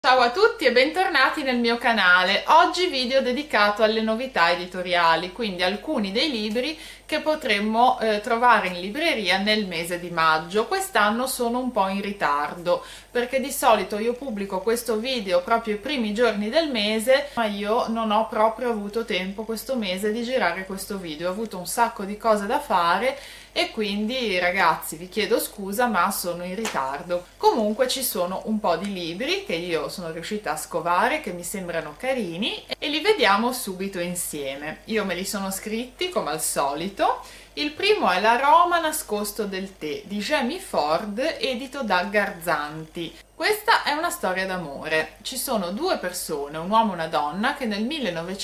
Ciao a tutti e bentornati nel mio canale. Oggi video dedicato alle novità editoriali, quindi alcuni dei libri che potremmo trovare in libreria nel mese di maggio. Quest'anno sono un po' in ritardo perché di solito io pubblico questo video proprio i primi giorni del mese, ma io non ho proprio avuto tempo questo mese di girare questo video. Ho avuto un sacco di cose da fare e quindi ragazzi vi chiedo scusa, ma sono in ritardo. Comunque ci sono un po' di libri che io sono riuscita a scovare, che mi sembrano carini, e li vediamo subito insieme. Io me li sono scritti come al solito. Il primo è L'aroma nascosto del tè di Jamie Ford, edito da Garzanti. Questa è una storia d'amore. Ci sono due persone, un uomo e una donna, che nel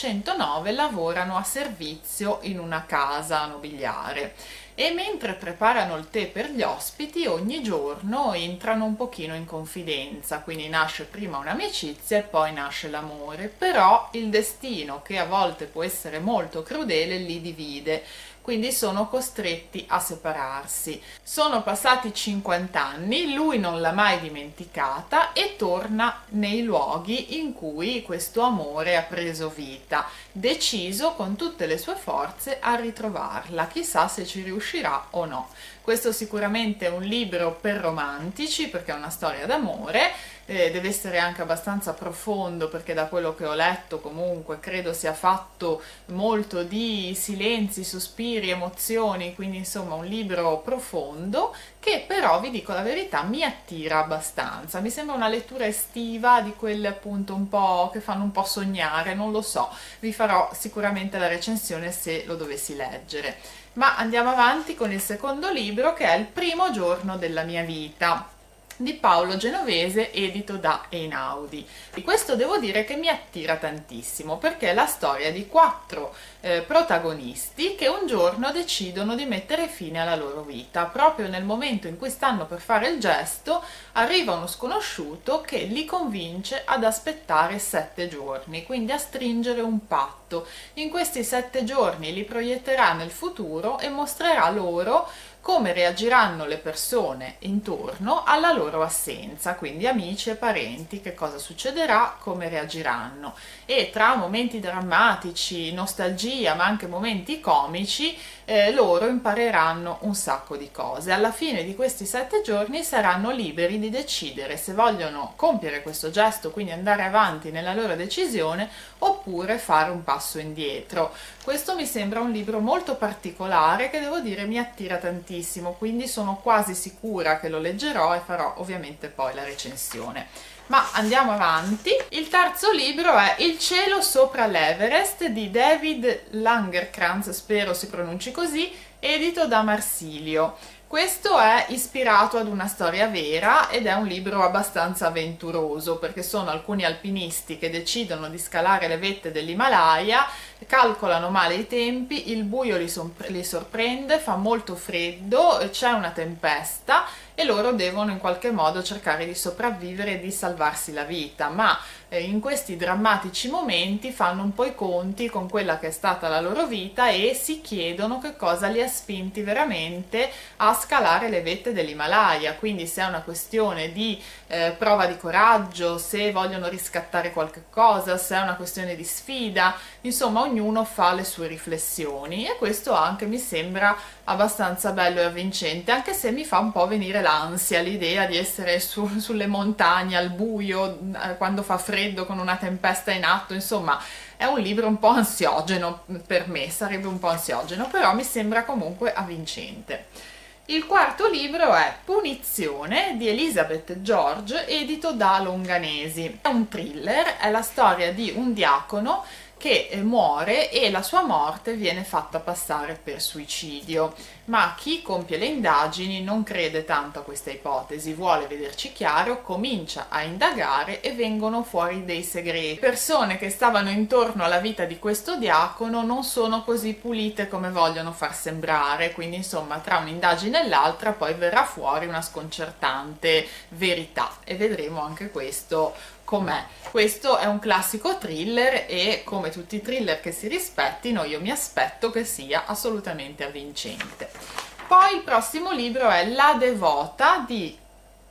1909 lavorano a servizio in una casa nobiliare e mentre preparano il tè per gli ospiti ogni giorno entrano un pochino in confidenza, quindi nasce prima un'amicizia e poi nasce l'amore, però il destino, che a volte può essere molto crudele, li divide. Quindi sono costretti a separarsi. Sono passati 50 anni, lui non l'ha mai dimenticata e torna nei luoghi in cui questo amore ha preso vita, deciso con tutte le sue forze a ritrovarla. Chissà se ci riuscirà o no. Questo sicuramente è un libro per romantici perché è una storia d'amore, deve essere anche abbastanza profondo perché da quello che ho letto comunque credo sia fatto molto di silenzi, sospiri, emozioni, quindi insomma un libro profondo che però, vi dico la verità, mi attira abbastanza. Mi sembra una lettura estiva, di quelle appunto un po' che fanno un po' sognare, non lo so, vi farò sicuramente la recensione se lo dovessi leggere. Ma andiamo avanti con il secondo libro, che è Il primo giorno della mia vita di Paolo Genovese, edito da Einaudi. Di questo devo dire che mi attira tantissimo perché è la storia di quattro protagonisti che un giorno decidono di mettere fine alla loro vita. Proprio nel momento in cui stanno per fare il gesto arriva uno sconosciuto che li convince ad aspettare 7 giorni, quindi a stringere un patto. In questi 7 giorni li proietterà nel futuro e mostrerà loro come reagiranno le persone intorno alla loro assenza, quindi amici e parenti, che cosa succederà, come reagiranno. E tra momenti drammatici, nostalgia, ma anche momenti comici, loro impareranno un sacco di cose. Alla fine di questi 7 giorni saranno liberi di decidere se vogliono compiere questo gesto, quindi andare avanti nella loro decisione, oppure fare un passo indietro. Questo mi sembra un libro molto particolare che devo dire mi attira tantissimo, quindi sono quasi sicura che lo leggerò e farò ovviamente poi la recensione. Ma andiamo avanti. Il terzo libro è Il cielo sopra l'Everest di David Langerkrantz, spero si pronunci così, edito da Marsilio. Questo è ispirato ad una storia vera ed è un libro abbastanza avventuroso perché sono alcuni alpinisti che decidono di scalare le vette dell'Himalaya, calcolano male i tempi, il buio li sorprende, fa molto freddo, c'è una tempesta e loro devono in qualche modo cercare di sopravvivere e di salvarsi la vita, ma in questi drammatici momenti fanno un po' i conti con quella che è stata la loro vita e si chiedono che cosa li ha spinti veramente a scalare le vette dell'Himalaya, quindi se è una questione di prova di coraggio, se vogliono riscattare qualche cosa, se è una questione di sfida, insomma ognuno fa le sue riflessioni e questo anche mi sembra abbastanza bello e avvincente, anche se mi fa un po' venire l'ansia l'idea di essere sulle montagne al buio quando fa freddo con una tempesta in atto. Insomma è un libro un po' ansiogeno per me, sarebbe un po' ansiogeno, però mi sembra comunque avvincente. Il quarto libro è Punizione di Elizabeth George, edito da Longanesi. È un thriller, è la storia di un diacono che muore e la sua morte viene fatta passare per suicidio, ma chi compie le indagini non crede tanto a questa ipotesi, vuole vederci chiaro, comincia a indagare e vengono fuori dei segreti. Persone che stavano intorno alla vita di questo diacono non sono così pulite come vogliono far sembrare, quindi insomma tra un'indagine e l'altra poi verrà fuori una sconcertante verità e vedremo anche questo com'è. Questo è un classico thriller e come tutti i thriller che si rispettino io mi aspetto che sia assolutamente avvincente. Poi il prossimo libro è La Devota di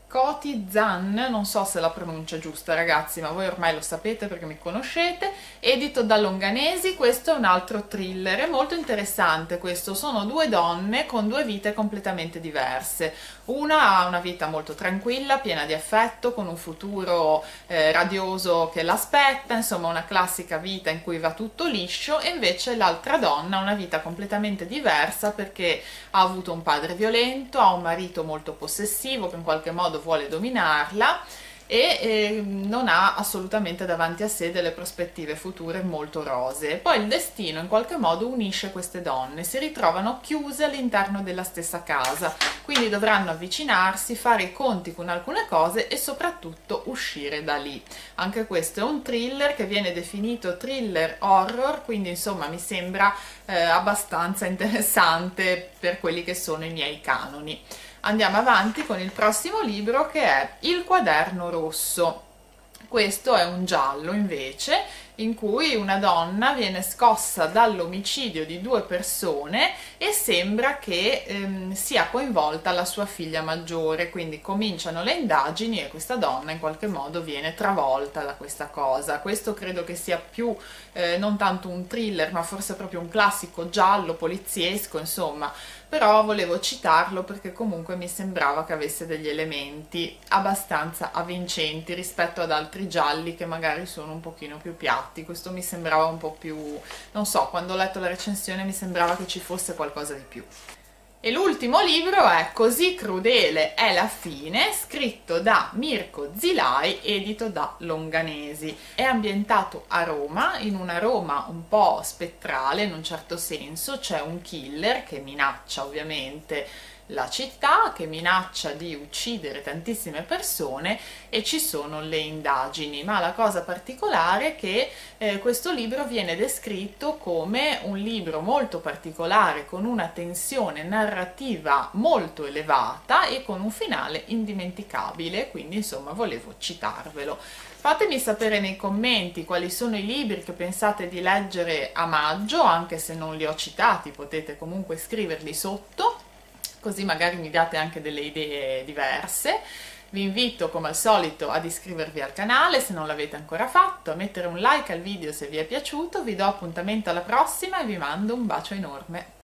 Coty Zan, non so se la pronuncia giusta ragazzi, ma voi ormai lo sapete perché mi conoscete, edito da Longanesi. Questo è un altro thriller, è molto interessante questo, sono due donne con due vite completamente diverse. Una ha una vita molto tranquilla, piena di affetto, con un futuro radioso che l'aspetta, insomma una classica vita in cui va tutto liscio, e invece l'altra donna ha una vita completamente diversa perché ha avuto un padre violento, ha un marito molto possessivo che in qualche modo vuole dominarla e non ha assolutamente davanti a sé delle prospettive future molto rosee. Poi il destino in qualche modo unisce queste donne, si ritrovano chiuse all'interno della stessa casa, quindi dovranno avvicinarsi, fare i conti con alcune cose e soprattutto uscire da lì. Anche questo è un thriller che viene definito thriller horror, quindi insomma mi sembra abbastanza interessante per quelli che sono i miei canoni. Andiamo avanti con il prossimo libro, che è Il quaderno rosso. Questo è un giallo invece in cui una donna viene scossa dall'omicidio di due persone e sembra che sia coinvolta la sua figlia maggiore, quindi cominciano le indagini e questa donna in qualche modo viene travolta da questa cosa. Questo credo che sia più non tanto un thriller ma forse proprio un classico giallo poliziesco, insomma, però volevo citarlo perché comunque mi sembrava che avesse degli elementi abbastanza avvincenti rispetto ad altri gialli che magari sono un pochino più piatti. Questo mi sembrava un po' più, non so, quando ho letto la recensione mi sembrava che ci fosse qualcosa di più. E l'ultimo libro è Così crudele è la fine, scritto da Mirko Zilai, edito da Longanesi. È ambientato a Roma, in una Roma un po' spettrale in un certo senso. C'è un killer che minaccia ovviamente la città, che minaccia di uccidere tantissime persone e ci sono le indagini, ma la cosa particolare è che questo libro viene descritto come un libro molto particolare, con una tensione narrativa molto elevata e con un finale indimenticabile, quindi insomma volevo citarvelo. Fatemi sapere nei commenti quali sono i libri che pensate di leggere a maggio, anche se non li ho citati potete comunque scriverli sotto, così magari mi date anche delle idee diverse. Vi invito come al solito ad iscrivervi al canale se non l'avete ancora fatto, a mettere un like al video se vi è piaciuto. Vi do appuntamento alla prossima e vi mando un bacio enorme.